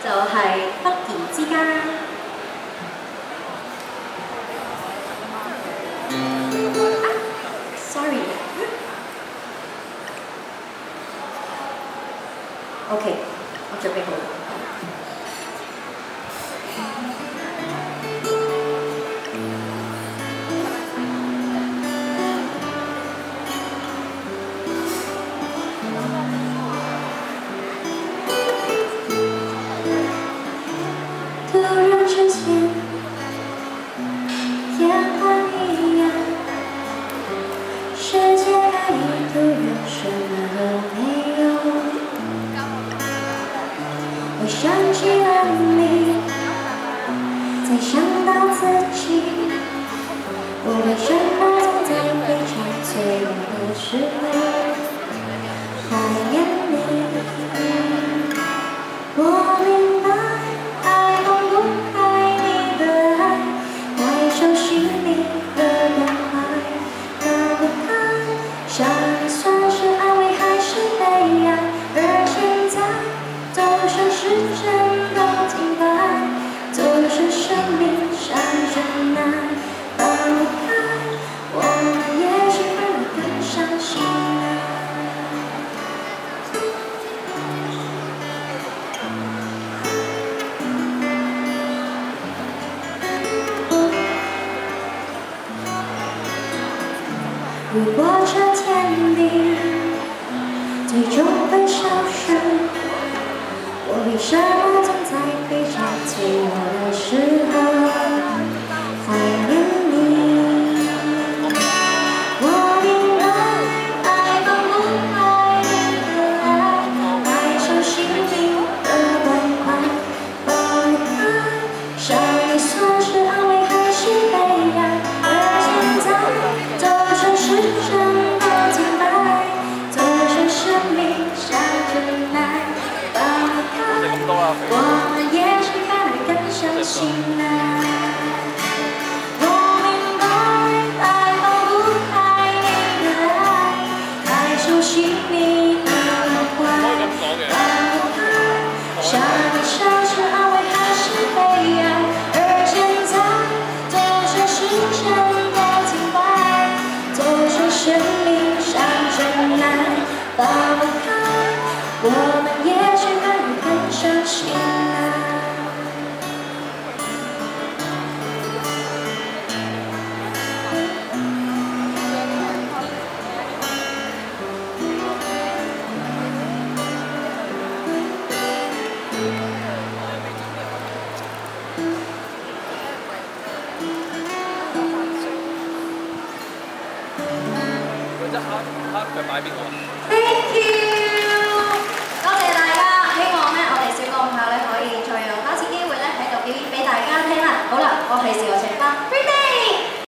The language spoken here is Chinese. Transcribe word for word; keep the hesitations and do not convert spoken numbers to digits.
就係忽然之間。Sorry。OK， 我準備好。突然之間，烟花一樣，世界可以突然什麼都沒有。我想起了你，再想到自己，我為什麼總在非常脆弱的時候懷念你？我明白。想算是安慰还是悲哀，而现在就算时针都停摆，就算生命像尘埃放不开，我们也许反而更相信爱。如果这天地最终会消失，我为什么总在非常脆弱的时候怀念你？我明白，爱放不开你的爱，爱像心灵的关怀，放不开。想你算是安慰还是悲哀？而现在，就算时针都停摆，就算生命像尘埃放不開，我們也許反而更相信愛。我明白，愛放不開你的愛，愛手心裡的懷，放不開。想你像是安慰還是悲哀？而現在，就算時針都停擺，就算生命像塵埃放不開，我們也許反而更相信愛。 佢即刻刻佢擺邊個？ Thank you。